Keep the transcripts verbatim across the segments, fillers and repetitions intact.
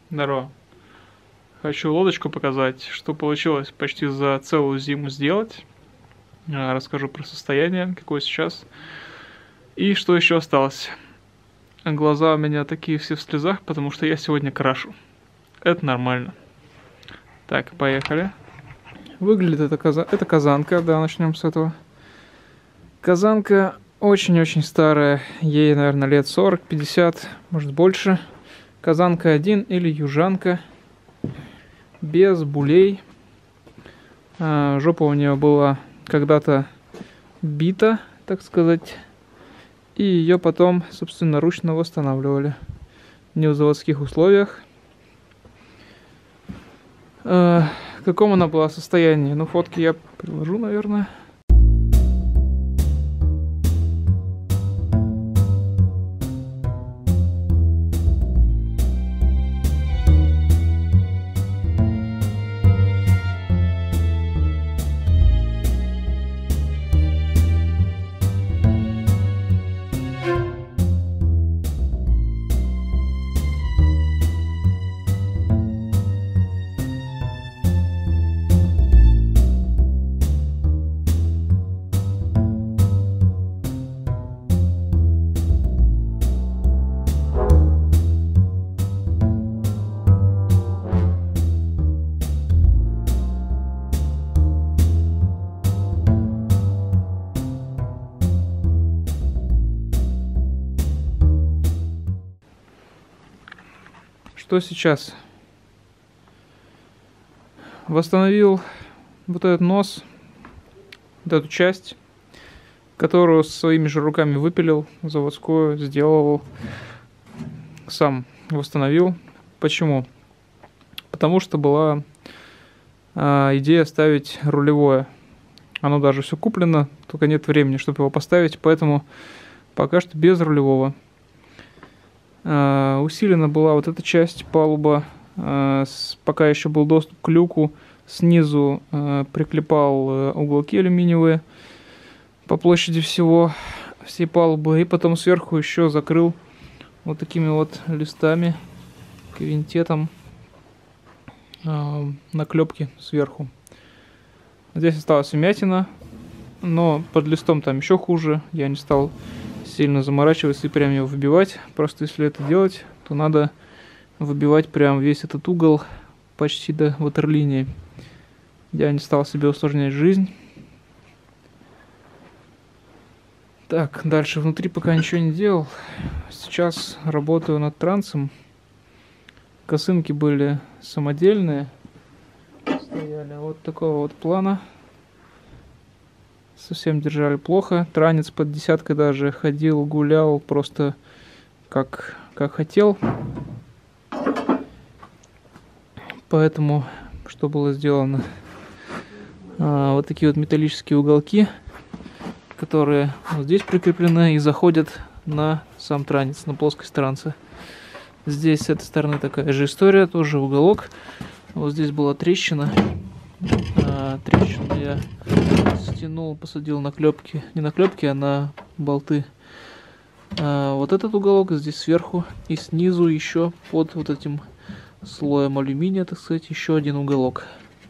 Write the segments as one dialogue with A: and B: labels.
A: Здорово. Хочу лодочку показать, что получилось почти за целую зиму сделать. А, Расскажу про состояние, какое сейчас, и что еще осталось. Глаза у меня такие все в слезах, потому что я сегодня крашу. Это нормально. Так, поехали. Выглядит это, каза... это казанка, да, начнем с этого. Казанка очень-очень старая, ей, наверное, лет сорок-пятьдесят, может больше. Казанка один или южанка, без булей. А, жопа у нее была когда-то бита, так сказать, и ее потом собственноручно восстанавливали. Не в заводских условиях. А, в каком она была состоянии? Ну, фотки я приложу, наверное. Что сейчас? Восстановил вот этот нос, вот эту часть, которую своими же руками выпилил, заводскую, сделал, сам восстановил. Почему? Потому что была а, идея ставить рулевое. Оно даже все куплено, только нет времени, чтобы его поставить, поэтому пока что без рулевого. Uh, усилена была вот эта часть палуба, uh, с, пока еще был доступ к люку, снизу uh, приклепал uh, уголки алюминиевые по площади всего, всей палубы, и потом сверху еще закрыл вот такими вот листами, квинтетом, uh, наклепки сверху. Здесь осталась вмятина, но под листом там еще хуже, я не стал сильно заморачиваться и прям его выбивать. Просто если это делать, то надо выбивать прям весь этот угол почти до ватерлинии. Я не стал себе усложнять жизнь. Так, дальше внутри пока ничего не делал. Сейчас работаю над трансом. Косынки были самодельные. Стояли вот такого вот плана. Совсем держали плохо. Транец под десяткой даже ходил, гулял просто как, как хотел. Поэтому что было сделано? А, вот такие вот металлические уголки, которые вот здесь прикреплены и заходят на сам транец, на плоскость транса. Здесь с этой стороны такая же история, тоже уголок. Вот здесь была трещина. А, трещину я стянул, посадил на клепки, не на клепки, а на болты. А, вот этот уголок здесь сверху и снизу еще под вот этим слоем алюминия, так сказать, еще один уголок.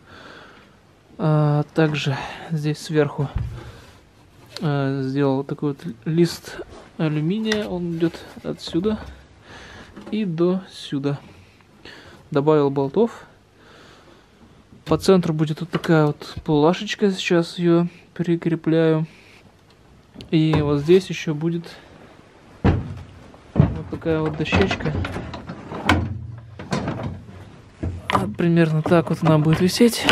A: А, также здесь сверху а, сделал такой вот лист алюминия, он идет отсюда и до сюда. Добавил болтов. По центру будет вот такая вот плашечка, сейчас ее прикрепляю. И вот здесь еще будет вот такая вот дощечка. Вот примерно так вот она будет висеть.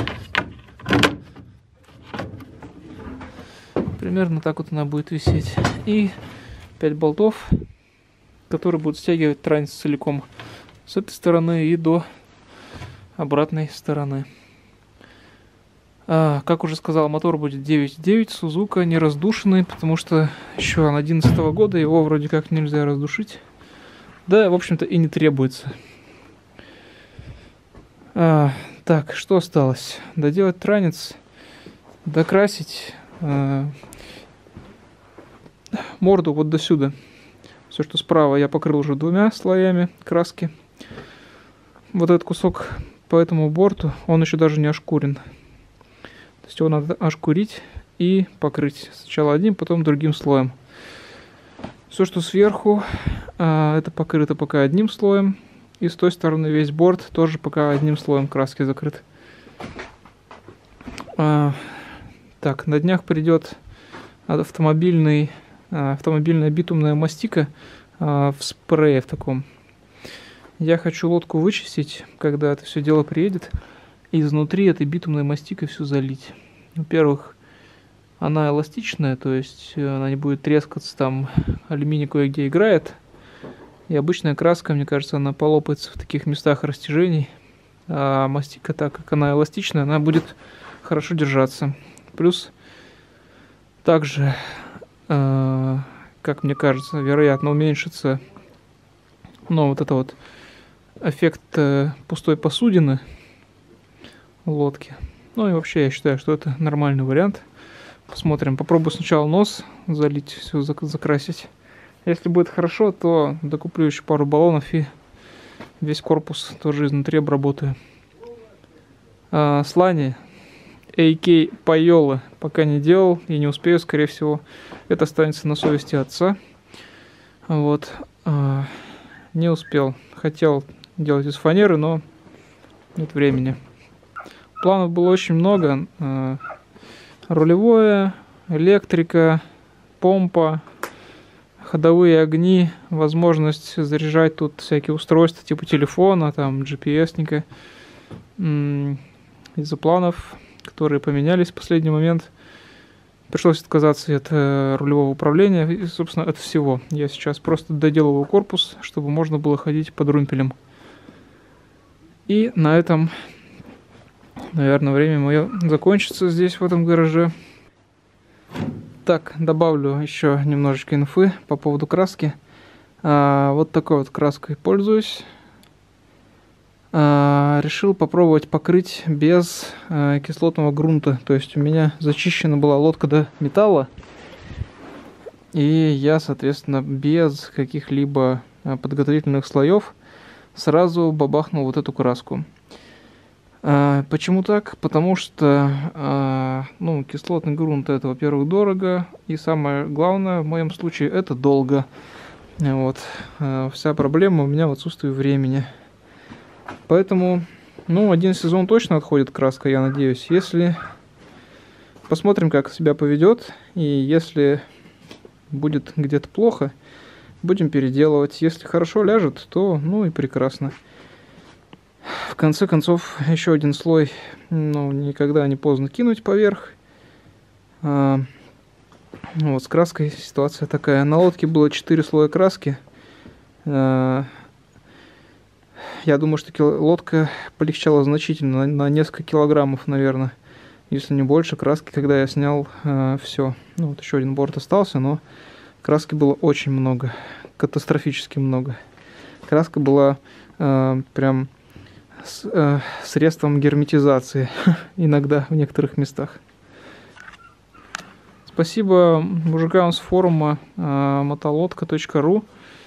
A: Примерно так вот она будет висеть. И пять болтов, которые будут стягивать транец целиком с этой стороны и до обратной стороны. А, как уже сказал, мотор будет девять девять Suzuka, не раздушенный, потому что еще он одиннадцатого года, его вроде как нельзя раздушить. Да, в общем-то, и не требуется. А, так, что осталось? Доделать транец, докрасить а, морду вот до сюда. Все, что справа, я покрыл уже двумя слоями краски. вот этот кусок по этому борту, он еще даже не ошкурен. То есть его надо ошкурить и покрыть сначала одним, потом другим слоем. Все, что сверху, это покрыто пока одним слоем. И с той стороны весь борт тоже пока одним слоем краски закрыт. Так, на днях придет автомобильный, автомобильная битумная мастика в спрее в таком. Я хочу лодку вычистить, когда это все дело приедет, и изнутри этой битумной мастикой все залить. Во-первых, она эластичная, то есть она не будет трескаться, там алюминий кое-где играет. И обычная краска, мне кажется, она полопается в таких местах растяжений. А мастика, так как она эластичная, она будет хорошо держаться. Плюс также, э, как мне кажется, вероятно, уменьшится, ну, вот это вот эффект э, пустой посудины в лодке. Ну и вообще я считаю, что это нормальный вариант. Посмотрим. Попробую сначала нос залить, все закрасить. Если будет хорошо, то докуплю еще пару баллонов и весь корпус тоже изнутри обработаю. А, слани эй кей Пайола пока не делал и не успею, скорее всего. Это останется на совести отца. Вот. А, не успел. Хотел делать из фанеры, но нет времени. Планов было очень много. А, рулевое, электрика, помпа, ходовые огни, возможность заряжать тут всякие устройства типа телефона, там джи пи эс-ника. Из-за планов, которые поменялись в последний момент, пришлось отказаться от э, рулевого управления и, собственно, от всего. Я сейчас просто доделываю корпус, чтобы можно было ходить под румпелем. И на этом, наверное, время мое закончится здесь, в этом гараже. Так, добавлю еще немножечко инфы по поводу краски. А, вот такой вот краской пользуюсь. А, решил попробовать покрыть без а, кислотного грунта. То есть у меня зачищена была лодка до металла. И я, соответственно, без каких-либо подготовительных слоев сразу бабахнул вот эту краску. А, почему так? Потому что а, ну, кислотный грунт — это, во-первых, дорого, и самое главное в моем случае — это долго. Вот. А, вся проблема у меня в отсутствии времени. Поэтому, ну, один сезон точно отходит краска, я надеюсь. Если посмотрим, как себя поведет, и если будет где-то плохо, будем переделывать. Если хорошо ляжет, то ну и прекрасно. В конце концов, еще один слой, ну, никогда не поздно кинуть поверх. А, вот, с краской ситуация такая. На лодке было четыре слоя краски. А, я думаю, что лодка полегчала значительно, на, на несколько килограммов, наверное. Если не больше краски, когда я снял а, все. Ну, вот еще один борт остался, но краски было очень много. Катастрофически много. Краска была а, прям... С, э, средством герметизации иногда в некоторых местах. Спасибо мужикам с форума э, мотолодка точка ру.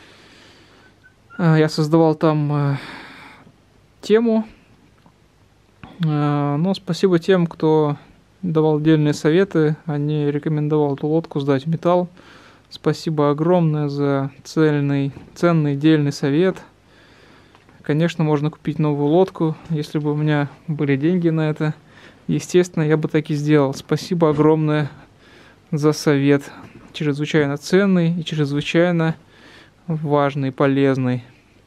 A: э, Я создавал там э, тему. э, Но спасибо тем, кто давал отдельные советы, а не рекомендовал эту лодку сдать в металл. Спасибо огромное за цельный, ценный дельный совет. Конечно, можно купить новую лодку, если бы у меня были деньги на это. Естественно, я бы так и сделал. Спасибо огромное за совет. Чрезвычайно ценный и чрезвычайно важный, полезный.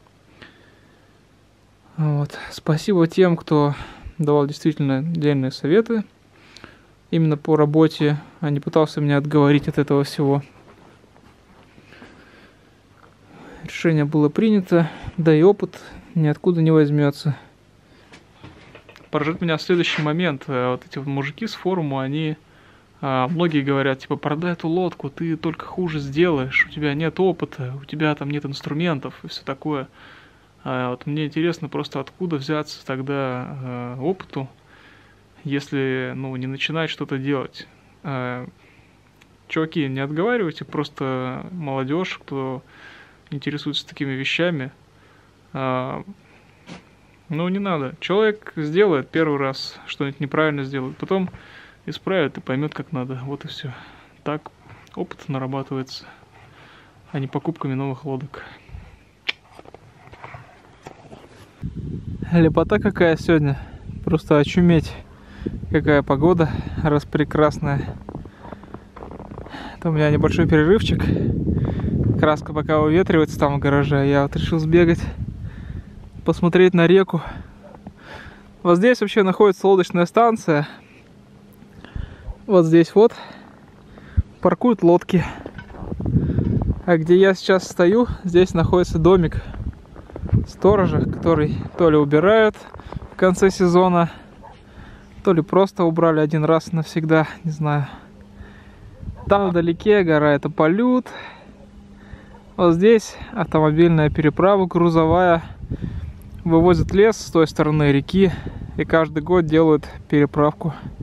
A: Вот. Спасибо тем, кто давал действительно дельные советы. Именно по работе, а не пытался меня отговорить от этого всего. Решение было принято, да и опыт ниоткуда не возьмется. Поражает меня следующий момент. Вот эти вот мужики с форума, они... Многие говорят, типа, продай эту лодку, ты только хуже сделаешь, у тебя нет опыта, у тебя там нет инструментов и все такое. А вот мне интересно просто, откуда взяться тогда опыту, если, ну, не начинать что-то делать. Чуваки, не отговаривайте просто молодежь, кто интересуется такими вещами. Ну, не надо. Человек сделает первый раз что-нибудь неправильно сделает, потом исправит и поймет, как надо. Вот и все. Так опыт нарабатывается, а не покупками новых лодок. Лепота какая сегодня. Просто очуметь. Какая погода распрекрасная. Это у меня небольшой перерывчик. Краска пока выветривается там в гараже. Я вот решил сбегать, посмотреть на реку. Вот здесь вообще находится лодочная станция. Вот здесь вот паркуют лодки. А где я сейчас стою, здесь находится домик сторожа, который то ли убирают в конце сезона, то ли просто убрали один раз навсегда, не знаю. Там вдалеке гора, это Полют. Вот здесь автомобильная переправа грузовая. Вывозят лес с той стороны реки и каждый год делают переправку.